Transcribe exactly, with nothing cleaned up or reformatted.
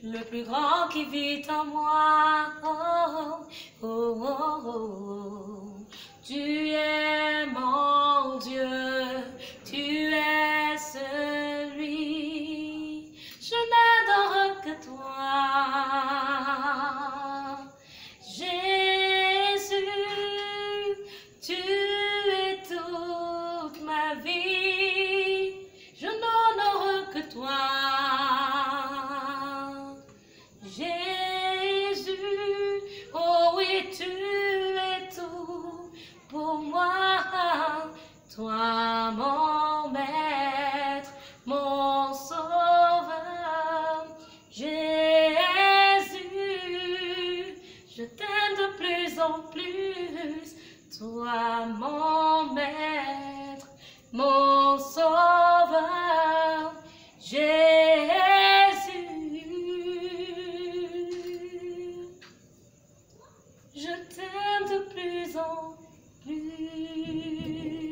le plus grand qui vit en moi. Oh, oh, oh, oh. Tu es mon Dieu, tu es celui, je n'adore que toi. Jésus, tu es toute ma vie, je n'honore que toi. Jésus, oh oui, tu es tout pour moi, toi mon maître, mon sauveur. Jésus, je t'aime de plus en plus, toi mon maître, mon sauveur. Jésus, je t'aime de plus en plus.